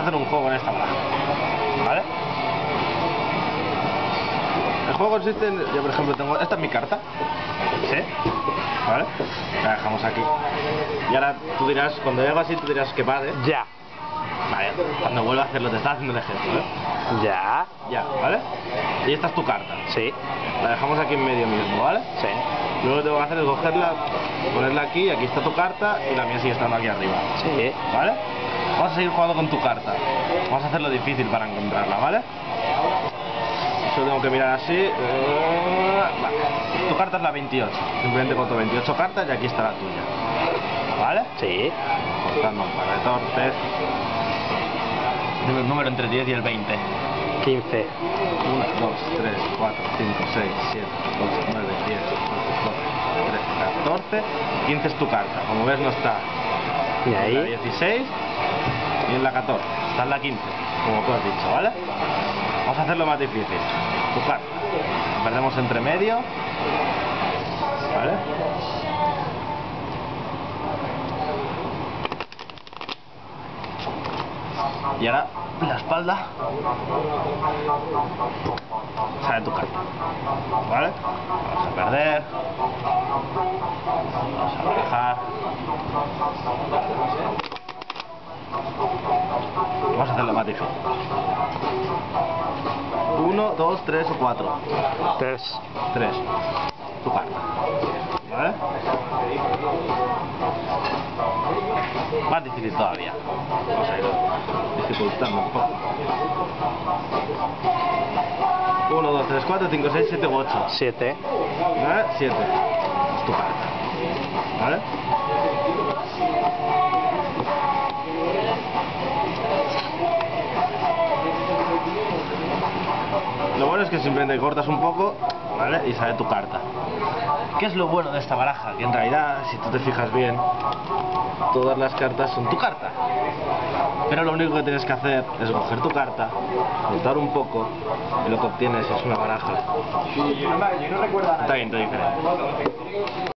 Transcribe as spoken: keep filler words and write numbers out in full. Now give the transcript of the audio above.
hacer un juego en esta baraja, ¿vale? El juego consiste en... Yo, por ejemplo, tengo... Esta es mi carta, ¿sí? ¿Vale? La dejamos aquí. Y ahora tú dirás, cuando llego así, tú dirás que vale. Ya. Vale, cuando vuelva a hacerlo, te estás haciendo el ejemplo, ¿eh? Ya. Ya, ¿vale? Y esta es tu carta. Sí. La dejamos aquí en medio mismo, ¿vale? Sí. Luego lo que tengo que hacer es cogerla, ponerla aquí, aquí está tu carta y la mía sigue estando aquí arriba. Sí. ¿Vale? Vamos a seguir jugando con tu carta. Vamos a hacerlo difícil para encontrarla, ¿vale? Solo tengo que mirar así. Vale. Tu carta es la veintiocho. Simplemente coto veintiocho cartas y aquí está la tuya. ¿Vale? Sí. Cortando un par de tortes. Dime el número entre diez y el veinte. quince. uno, dos, tres, cuatro, cinco, seis, siete, ocho, nueve, diez, once, doce, trece, catorce. quince es tu carta. Como ves, no está ¿Y en la ahí? dieciséis y en la catorce. Está en la quince, como tú has dicho, ¿vale? Vamos a hacerlo más difícil. Tu carta. La perdemos entre medio. ¿Vale? Y ahora la espalda sale tu carta, ¿vale? Vamos a perder, vamos a bajar, vamos a hacerlo más difícil. Uno, dos, tres o cuatro. Tres. Tres. Tu carta, ¿vale? Más difícil todavía. Vamos a ir dificultando un poco. uno, dos, tres, cuatro, cinco, seis, siete, ocho. Siete. ¿Vale? siete. Es tu carta. ¿Vale? Lo bueno es que simplemente cortas un poco, ¿vale? Y sale tu carta. ¿Qué es lo bueno de esta baraja? Que en realidad, si tú te fijas bien, todas las cartas son tu carta. Pero lo único que tienes que hacer es coger tu carta, cortar un poco, y lo que obtienes es una baraja. Está bien, está diferente.